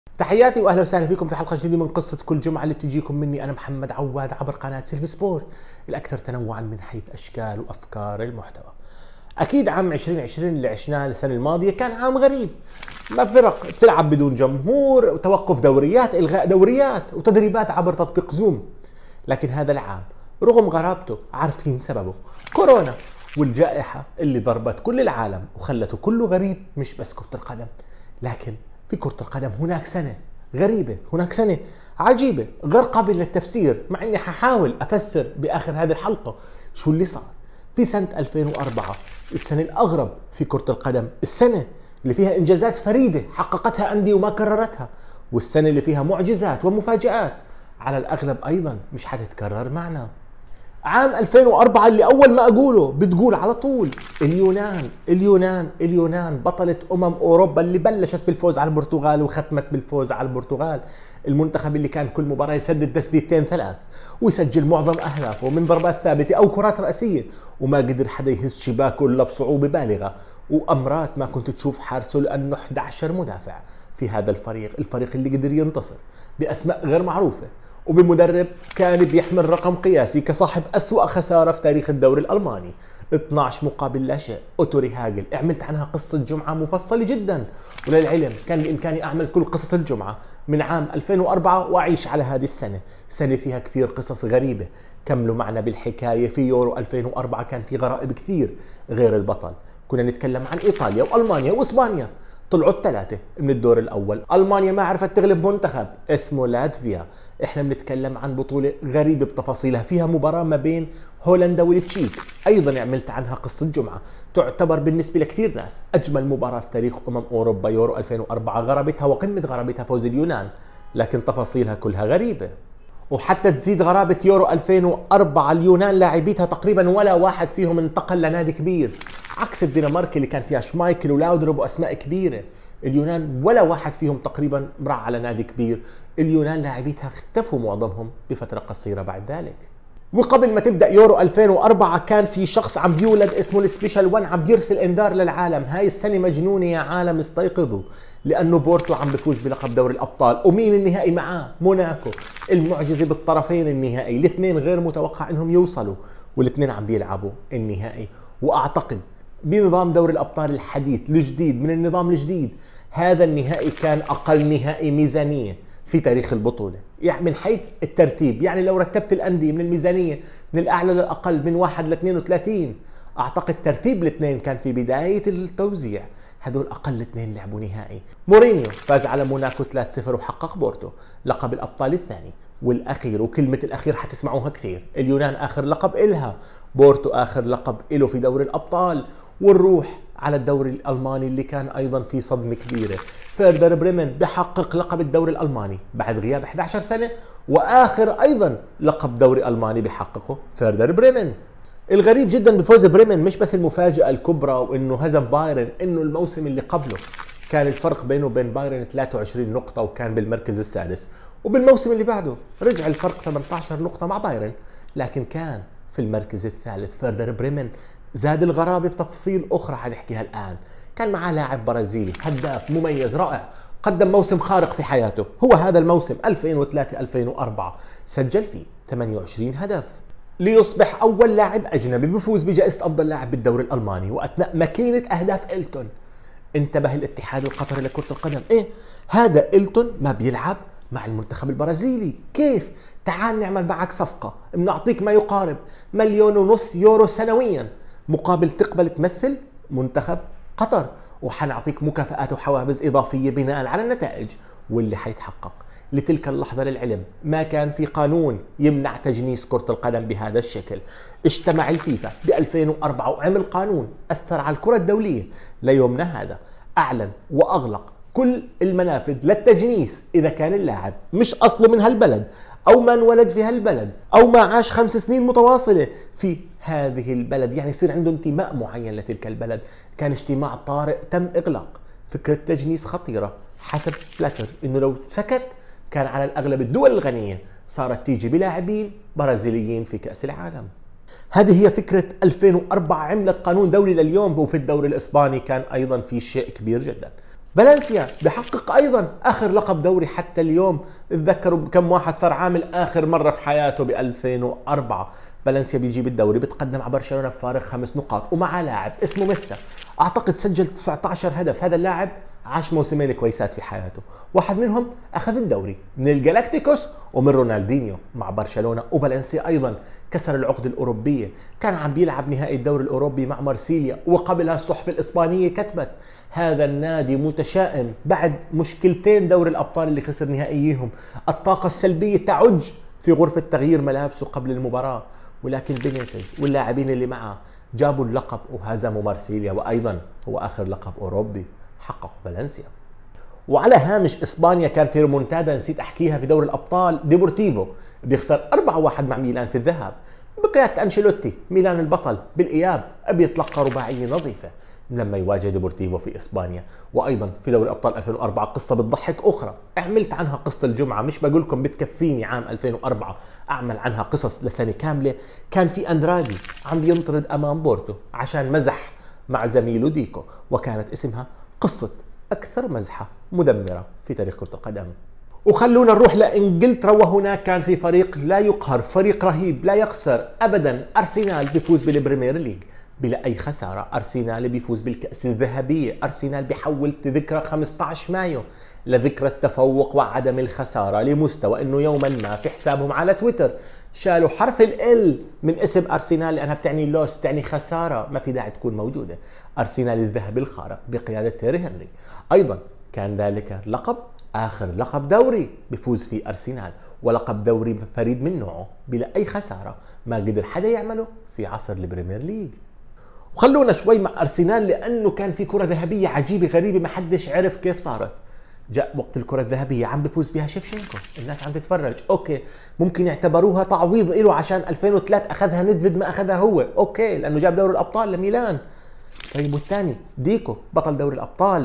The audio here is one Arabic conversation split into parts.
تحياتي واهلا وسهلا فيكم في حلقه جديده من قصه كل جمعه اللي بتجيكم مني انا محمد عواد عبر قناه سيلفي سبورت الاكثر تنوعا من حيث اشكال وافكار المحتوى. اكيد عام 2020 اللي عشناه السنه الماضيه كان عام غريب، ما فرق بتلعب بدون جمهور وتوقف دوريات، الغاء دوريات وتدريبات عبر تطبيق زوم. لكن هذا العام رغم غرابته عارفين سببه، كورونا والجائحه اللي ضربت كل العالم وخلته كله غريب. مش بس كرة القدم، لكن في كرة القدم هناك سنة غريبة، هناك سنة عجيبة غير قابل للتفسير، مع اني ححاول افسر باخر هذه الحلقة شو اللي صار في سنة 2004، السنة الاغرب في كرة القدم، السنة اللي فيها انجازات فريدة حققتها اندية وما كررتها، والسنة اللي فيها معجزات ومفاجآت على الاغلب ايضا مش حتتكرر معنا. عام 2004 اللي اول ما اقوله بتقول على طول اليونان بطلة اوروبا اللي بلشت بالفوز على البرتغال وختمت بالفوز على البرتغال، المنتخب اللي كان كل مباراة يسدد تسديدتين ثلاث ويسجل معظم اهدافه من ضربات ثابتة او كرات رأسية، وما قدر حدا يهز شباكه الا بصعوبة بالغة، وامرات ما كنت تشوف حارسه لانه 11 مدافع في هذا الفريق اللي قدر ينتصر باسماء غير معروفة وبمدرب كان بيحمل رقم قياسي كصاحب أسوأ خسارة في تاريخ الدوري الألماني، 12 مقابل لا شيء. أوتو ريهاجل عملت عنها قصة جمعة مفصلة جدا، وللعلم كان بإمكاني أعمل كل قصص الجمعة من عام 2004 وأعيش على هذه سنة فيها كثير قصص غريبة. كملوا معنا بالحكاية. في يورو 2004 كان في غرائب كثير غير البطل، كنا نتكلم عن إيطاليا وألمانيا وإسبانيا، طلعوا الثلاثة من الدور الأول. ألمانيا ما عرفت تغلب منتخب اسمه لاتفيا. احنا بنتكلم عن بطولة غريبة بتفاصيلها، فيها مباراة ما بين هولندا والتشيك، أيضا عملت عنها قصة جمعة، تعتبر بالنسبة لكثير ناس أجمل مباراة في تاريخ أوروبا يورو 2004. غرابتها وقمة غرابتها فوز اليونان، لكن تفاصيلها كلها غريبة. وحتى تزيد غرابة يورو 2004 اليونان لاعبيتها تقريبا ولا واحد فيهم انتقل لنادي كبير، عكس الدنمارك اللي كان فيها شمايكل ولاودروب واسماء كبيرة. اليونان ولا واحد فيهم تقريبا راح على نادي كبير، اليونان لاعبيتها اختفوا معظمهم بفترة قصيرة بعد ذلك. وقبل ما تبدأ يورو 2004 كان في شخص عم بيولد اسمه السبيشال 1 عم بيرسل انذار للعالم، هاي السنة مجنونة يا عالم استيقظوا، لأنه بورتو عم بفوز بلقب دوري الأبطال. ومين النهائي معاه؟ موناكو، المعجزة بالطرفين النهائي، الاثنين غير متوقع انهم يوصلوا والاثنين عم بيلعبوا النهائي. واعتقد بنظام دوري الأبطال الحديث الجديد من النظام الجديد هذا النهائي كان أقل نهائي ميزانية في تاريخ البطولة، يعني من حيث الترتيب، يعني لو رتبت الأندية من الميزانية من الأعلى للأقل من 1 ل 32، أعتقد ترتيب الاثنين كان في بداية التوزيع، هدول أقل اثنين لعبوا نهائي. مورينيو فاز على موناكو 3-0 وحقق بورتو لقب الأبطال الثاني والأخير، وكلمة الأخير حتسمعوها كثير. اليونان آخر لقب إلها، بورتو آخر لقب إله في دوري الأبطال. ونروح على الدوري الألماني اللي كان أيضا في صدمة كبيرة، فيردر بريمن بحقق لقب الدوري الألماني بعد غياب 11 سنة، وآخر أيضا لقب دوري ألماني بحققه فيردر بريمن. الغريب جدا بفوز بريمن مش بس المفاجأة الكبرى وإنه هزم بايرن، إنه الموسم اللي قبله كان الفرق بينه وبين بايرن 23 نقطة وكان بالمركز السادس، وبالموسم اللي بعده رجع الفرق 18 نقطة مع بايرن لكن كان في المركز الثالث. فيردر بريمن زاد الغرابة بتفصيل أخرى حنحكيها الآن، كان معاه لاعب برازيلي هداف مميز رائع قدم موسم خارق في حياته، هو هذا الموسم 2003-2004 سجل فيه 28 هدف ليصبح أول لاعب أجنبي بفوز بجائزة أفضل لاعب بالدوري الألماني وأثناء ماكينة أهداف إلتون. انتبه الاتحاد القطري لكرة القدم، إيه هذا إلتون ما بيلعب مع المنتخب البرازيلي، كيف؟ تعال نعمل معك صفقة، بنعطيك ما يقارب 1.5 مليون يورو سنويا مقابل تقبل تمثل منتخب قطر، وحنعطيك مكافآت وحوافز إضافية بناء على النتائج واللي حيتحقق. لتلك اللحظة للعلم ما كان في قانون يمنع تجنيس كرة القدم بهذا الشكل. اجتمع الفيفا ب 2004 وعمل قانون أثر على الكرة الدولية. ليومنا هذا أعلن وأغلق كل المنافذ للتجنيس إذا كان اللاعب مش أصله من هالبلد أو ما انولد في هالبلد أو ما عاش 5 سنين متواصلة في هذه البلد، يعني يصير عنده انتماء معين لتلك البلد. كان اجتماع طارئ تم إغلاق. فكرة تجنيس خطيرة حسب بلاتر، إنه لو سكت كان على الأغلب الدول الغنية صارت تيجي بلاعبين برازيليين في كأس العالم. هذه هي فكرة 2004 عملت قانون دولي لليوم. وفي الدوري الإسباني كان أيضا في شيء كبير جدا، فالنسيا بحقق ايضا اخر لقب دوري حتى اليوم. تذكروا كم واحد صار عامل اخر مره في حياته ب 2004. فالنسيا بيجيب الدوري، بتقدم على برشلونه بفارق 5 نقاط ومع لاعب اسمه ميستا، اعتقد سجل 19 هدف. هذا اللاعب عاش موسمين كويسات في حياته، واحد منهم اخذ الدوري من الجالاكتيكوس ومن رونالدينيو مع برشلونه. وفالنسيا ايضا كسر العقد الاوروبيه، كان عم بيلعب نهائي الدوري الاوروبي مع مارسيليا، وقبلها الصحف الاسبانيه كتبت هذا النادي متشائم بعد مشكلتين دوري الابطال اللي خسر نهائيهم. الطاقه السلبيه تعج في غرفه تغيير ملابسه قبل المباراه، ولكن بينيتز واللاعبين اللي معه جابوا اللقب وهزموا مارسيليا، وايضا هو اخر لقب اوروبي حققه فالنسيا. وعلى هامش اسبانيا كان في ريمونتادا نسيت احكيها في دوري الابطال، ديبورتيفو بيخسر 4-1 مع ميلان في الذهاب بقياده انشيلوتي. ميلان البطل بالاياب بيتلقى رباعيه نظيفه لما يواجه ديبورتيفو في اسبانيا. وايضا في دوري ابطال 2004 قصه بتضحك اخرى عملت عنها قصه الجمعه، مش بقول لكم بتكفيني عام 2004 اعمل عنها قصص لسنه كامله. كان في اندرادي عم بينطرد امام بورتو عشان مزح مع زميله ديكو، وكانت اسمها قصه اكثر مزحه مدمره في تاريخ كره القدم. وخلونا نروح لانجلترا، وهناك كان في فريق لا يقهر، فريق رهيب لا يخسر ابدا. ارسنال بيفوز بالبريمير ليج بلا اي خساره، ارسنال بيفوز بالكاس الذهبيه، ارسنال بيحول ذكرى 15 مايو لذكرى التفوق وعدم الخساره، لمستوى انه يوما ما في حسابهم على تويتر شالوا حرف ال من اسم ارسنال لانها بتعني لوس، بتعني خساره، ما في داعي تكون موجوده. ارسنال الذهبي الخارق بقياده تيري هنري. ايضا كان ذلك لقب اخر لقب دوري بفوز فيه ارسنال، ولقب دوري فريد من نوعه بلا اي خساره، ما قدر حدا يعمله في عصر البريمير ليج. وخلونا شوي مع ارسنال لانه كان في كره ذهبيه عجيبه غريبه ما حدش عرف كيف صارت. جاء وقت الكره الذهبيه عم بفوز فيها شيفشينكو، الناس عم تتفرج، اوكي ممكن يعتبروها تعويض له عشان 2003 اخذها ندفيد ما اخذها هو، اوكي لانه جاب دوري الابطال لميلان. طيب والثاني ديكو بطل دوري الابطال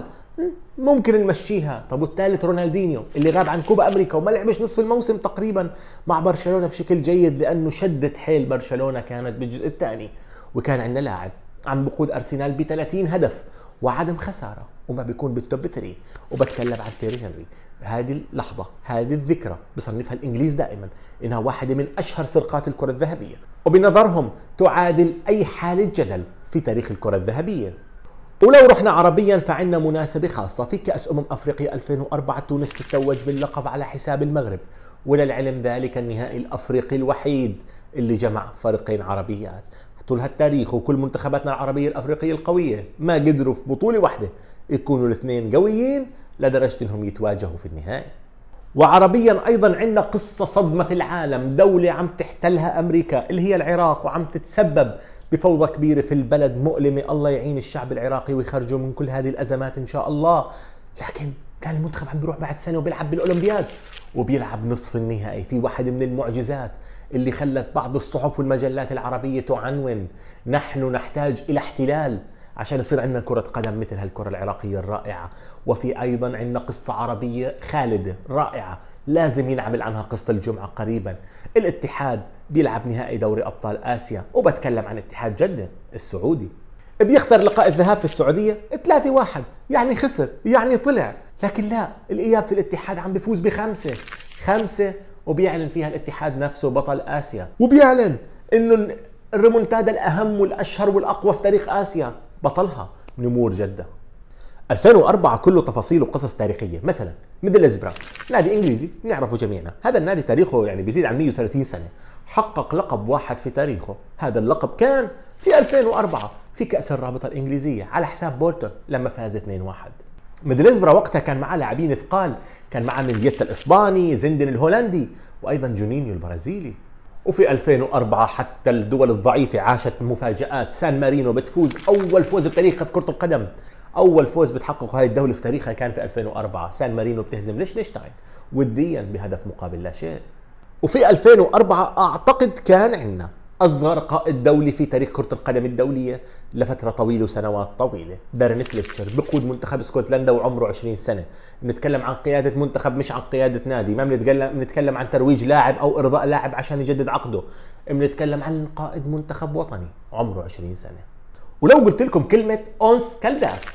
ممكن نمشيها. طب والثالث رونالدينيو اللي غاب عن كوبا امريكا وما لعبش نصف الموسم تقريبا مع برشلونه بشكل جيد لانه شدت حيل برشلونه كانت بالجزء الثاني. وكان عندنا لاعب عم بقود ارسنال ب 30 هدف وعدم خساره وما بيكون بالتوب 3، وبتكلم عن تيري هنري. هذه اللحظه، هذه الذكرى بصنفها الانجليز دائما انها واحده من اشهر سرقات الكره الذهبيه، وبنظرهم تعادل اي حاله جدل في تاريخ الكره الذهبيه. ولو رحنا عربيا فعندنا مناسبة خاصة في كأس افريقيا 2004 تونس تتوج باللقب على حساب المغرب، وللعلم ذلك النهائي الافريقي الوحيد اللي جمع فريقين عربيات. طول هالتاريخ وكل منتخباتنا العربية الافريقية القوية ما قدروا في بطولة واحدة يكونوا الاثنين قويين لدرجة انهم يتواجهوا في النهائي. وعربيا ايضا عندنا قصة صدمة العالم، دولة عم تحتلها امريكا اللي هي العراق وعم تتسبب بفوضى كبيرة في البلد مؤلمة. الله يعين الشعب العراقي ويخرجوا من كل هذه الأزمات إن شاء الله. لكن كان المنتخب عم بيروح بعد سنة وبيلعب بالأولمبياد وبيلعب نصف النهائي في واحد من المعجزات اللي خلت بعض الصحف والمجلات العربية تعنون نحن نحتاج إلى احتلال عشان يصير عندنا كرة قدم مثل هالكرة العراقية الرائعة. وفي أيضا عندنا قصة عربية خالدة رائعة لازم ينعمل عنها قصة الجمعة قريبا. الاتحاد بيلعب نهائي دوري أبطال آسيا، وبتكلم عن اتحاد جدة السعودي، بيخسر لقاء الذهاب في السعودية 3-1، يعني خسر يعني طلع. لكن لا، الإياب في الاتحاد عم بيفوز ب5 وبيعلن فيها الاتحاد نفسه بطل آسيا، وبيعلن إنه الريمونتادا الأهم والأشهر والأقوى في تاريخ آسيا بطلها نمور جدة. 2004 كله تفاصيل وقصص تاريخية، مثلا ميدلسبرا نادي انجليزي بنعرفه جميعنا. هذا النادي تاريخه يعني بيزيد عن 130 سنة، حقق لقب واحد في تاريخه. هذا اللقب كان في 2004 في كأس الرابطة الإنجليزية على حساب بورتون لما فاز 2-1. ميدلسبرا وقتها كان معاه لاعبين ثقال، كان معاه ميليتا الإسباني، زندن الهولندي، وأيضا جونينيو البرازيلي. وفي 2004 حتى الدول الضعيفة عاشت مفاجآت. سان مارينو بتفوز أول فوز بتاريخها في كرة القدم، أول فوز بتحققه هاي الدولة في تاريخها كان في 2004. سان مارينو بتهزم ليشتنشتاين وديا بهدف مقابل لا شيء. وفي 2004 أعتقد كان عندنا أصغر قائد دولي في تاريخ كرة القدم الدولية لفترة طويلة وسنوات طويلة، دارين فليتشر بقود منتخب اسكتلندا وعمره 20 سنة. بنتكلم عن قيادة منتخب مش عن قيادة نادي، ما بنتكلم عن ترويج لاعب أو إرضاء لاعب عشان يجدد عقده، بنتكلم عن قائد منتخب وطني عمره 20 سنة. ولو قلت لكم كلمة أونس كالداس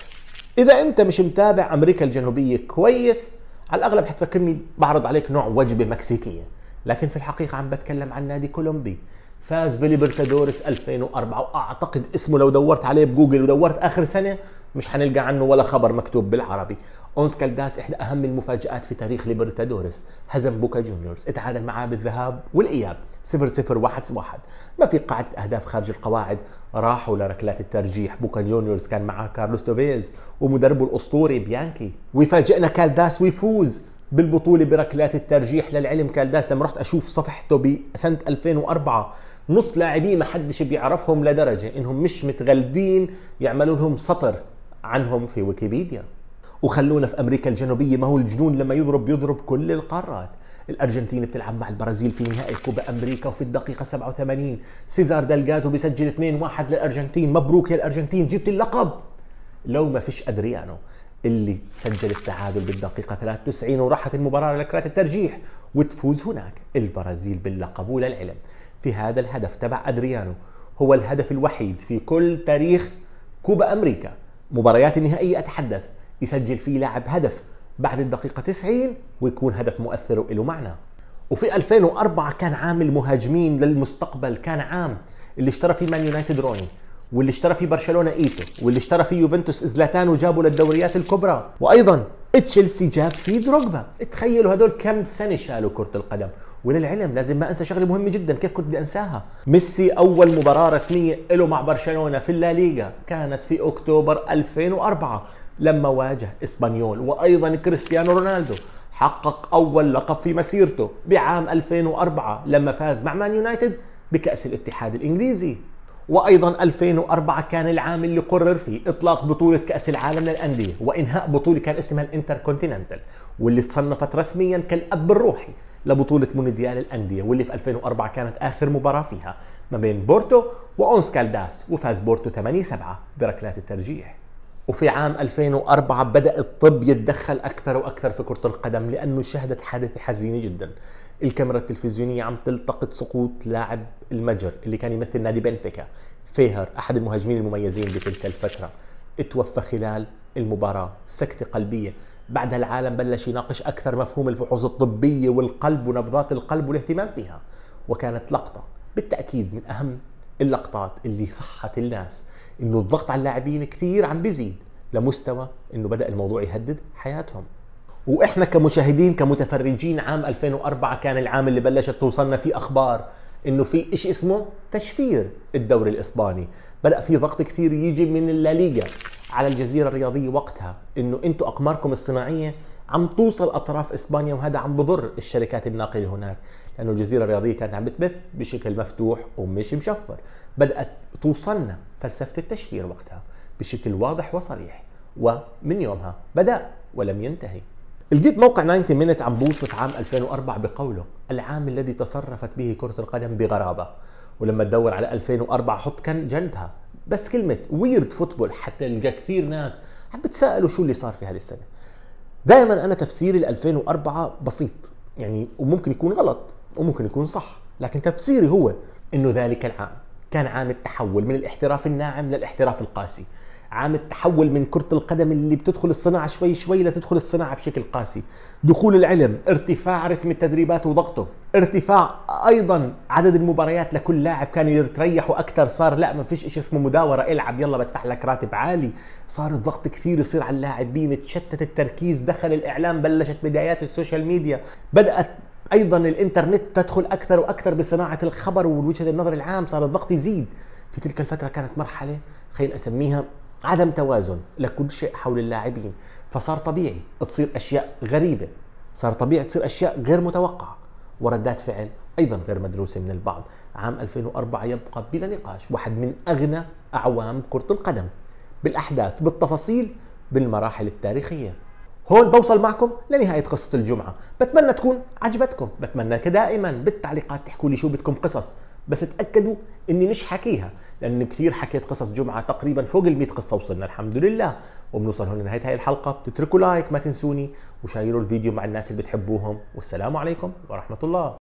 اذا انت مش متابع امريكا الجنوبيه كويس، على الاغلب حتفكرني بعرض عليك نوع وجبه مكسيكيه، لكن في الحقيقه عم بتكلم عن نادي كولومبي فاز بليبرتادوريس 2004، واعتقد اسمه لو دورت عليه بجوجل ودورت اخر سنه مش حنلقى عنه ولا خبر مكتوب بالعربي. اونس كالداس احدى اهم المفاجات في تاريخ ليبرتادوريس، هزم بوكا جونيورز، اتعادل معاه بالذهاب والاياب 0-0 1-1، ما في قاعده اهداف خارج القواعد، راحوا لركلات الترجيح. بوكا جونيورز كان معاه كارلوس توفيز ومدربه الاسطوري بيانكي، ويفاجئنا كالداس ويفوز بالبطوله بركلات الترجيح. للعلم كالداس لما رحت اشوف صفحته بسنه 2004 نص لاعبيه ما حدش بيعرفهم، لدرجه انهم مش متغلبين يعملوا لهم سطر عنهم في ويكيبيديا. وخلونا في امريكا الجنوبيه، ما هو الجنون لما يضرب كل القارات. الارجنتين بتلعب مع البرازيل في نهائي كوبا امريكا، وفي الدقيقه 87 سيزار دلغادو بيسجل 2-1 للارجنتين. مبروك يا الارجنتين، جبت اللقب. لو ما فيش ادريانو اللي سجل التعادل بالدقيقه 93 وراحت المباراه لركلات الترجيح وتفوز هناك البرازيل باللقب. وللعلم في هذا الهدف تبع ادريانو هو الهدف الوحيد في كل تاريخ كوبا امريكا، مباريات النهائيه اتحدث، يسجل فيه لاعب هدف بعد الدقيقة 90 ويكون هدف مؤثر وله معنى. وفي 2004 كان عام المهاجمين للمستقبل، كان عام اللي اشترى فيه مان يونايتد روني، واللي اشترى فيه برشلونة ايتو، واللي اشترى فيه يوفنتوس زلاتان وجابوا للدوريات الكبرى، وايضا تشيلسي جاب فيه دروجبا. تخيلوا هدول كم سنة شالوا كرة القدم. وللعلم لازم ما انسى شغله مهمة جدا، كيف كنت بدي انساها؟ ميسي اول مباراة رسمية له مع برشلونة في الليغا كانت في اكتوبر 2004 لما واجه اسبانيول. وايضا كريستيانو رونالدو حقق اول لقب في مسيرته بعام 2004 لما فاز مع مان يونايتد بكأس الاتحاد الانجليزي. وايضا 2004 كان العام اللي قرر فيه اطلاق بطولة كأس العالم للأندية وانهاء بطولة كان اسمها الانتركونتيننتال، واللي تصنفت رسميا كالاب الروحي لبطولة مونديال الأندية، واللي في 2004 كانت آخر مباراة فيها ما بين بورتو وأونس كالداس، وفاز بورتو 8-7 بركلات الترجيح. وفي عام 2004 بدأ الطب يتدخل أكثر وأكثر في كرة القدم، لأنه شهدت حادثة حزينة جدا. الكاميرا التلفزيونية عم تلتقط سقوط لاعب المجر اللي كان يمثل نادي بنفيكا، فيهر، أحد المهاجمين المميزين بتلك الفترة، اتوفى خلال المباراة، سكتة قلبية. بعدها العالم بلش يناقش أكثر مفهوم الفحوص الطبية والقلب ونبضات القلب والاهتمام فيها، وكانت لقطة بالتأكيد من أهم اللقطات اللي صحت الناس انه الضغط على اللاعبين كثير عم بيزيد لمستوى انه بدأ الموضوع يهدد حياتهم. واحنا كمشاهدين كمتفرجين عام 2004 كان العام اللي بلشت توصلنا فيه اخبار انه في شيء اسمه تشفير الدوري الاسباني. بدأ في ضغط كثير يجي من الليغا على الجزيرة الرياضية وقتها انه انتم اقماركم الصناعية عم توصل اطراف اسبانيا، وهذا عم بضر الشركات الناقلة هناك، لانه الجزيرة الرياضية كانت عم بتبث بشكل مفتوح ومش مشفر. بدأت توصلنا فلسفة التشفير وقتها بشكل واضح وصريح، ومن يومها بدأ ولم ينتهي. لقيت موقع 90 مينت عم بوصف عام 2004 بقوله العام الذي تصرفت به كرة القدم بغرابة. ولما تدور على 2004 حط كان جنبها بس كلمة ويرد فوتبول، حتى نلقى كثير ناس عم بتسألوا شو اللي صار في هذه السنة. دائما أنا تفسيري ل 2004 بسيط يعني، وممكن يكون غلط وممكن يكون صح، لكن تفسيري هو إنه ذلك العام كان عام التحول من الاحتراف الناعم للاحتراف القاسي، عام التحول من كرة القدم اللي بتدخل الصناعة شوي شوي لتدخل الصناعة بشكل قاسي. دخول العلم، ارتفاع رتم التدريبات وضغطه، ارتفاع ايضا عدد المباريات لكل لاعب، كانوا يتريحوا اكثر، صار لا ما فيش شيء اسمه مداورة العب يلا بدفع لك راتب عالي، صار الضغط كثير يصير على اللاعبين، تشتت التركيز، دخل الاعلام، بلشت بدايات السوشيال ميديا، بدأت ايضا الانترنت تدخل اكثر واكثر بصناعة الخبر ووجهة النظر العام، صار الضغط يزيد. في تلك الفترة كانت مرحلة خلينا اسميها عدم توازن لكل شيء حول اللاعبين، فصار طبيعي تصير أشياء غريبة، صار طبيعي تصير أشياء غير متوقعة وردات فعل أيضا غير مدروسة من البعض. عام 2004 يبقى بلا نقاش واحد من أغنى أعوام كرة القدم بالأحداث، بالتفاصيل، بالمراحل التاريخية. هون بوصل معكم لنهاية قصة الجمعة، بتمنى تكون عجبتكم، بتمنى كدائما بالتعليقات تحكوا لي شو بدكم قصص، بس تأكدوا اني مش حكيها، لان كثير حكيت قصص جمعة، تقريبا فوق ال 100 قصة وصلنا الحمد لله. وبنوصل هون لنهاية هاي الحلقة، بتتركوا لايك ما تنسوني، وشيروا الفيديو مع الناس اللي بتحبوهم، والسلام عليكم ورحمة الله.